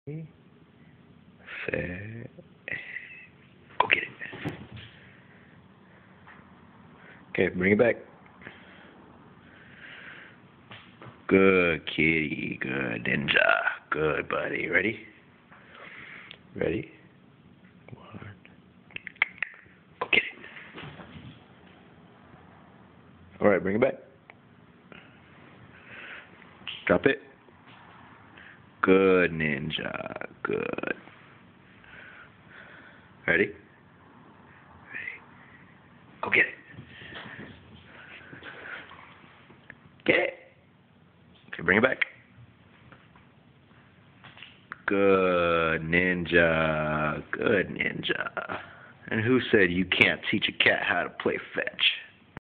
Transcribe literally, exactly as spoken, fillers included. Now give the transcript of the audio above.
Set. Go get it. Okay, bring it back. Good kitty. Good ninja. Good buddy. Ready? Ready? One. Go get it. Alright, bring it back. Drop it. Good ninja. Good. Ready? Ready? Go get it. Get it. Okay, bring it back. Good ninja. Good ninja. And who said you can't teach a cat how to play fetch?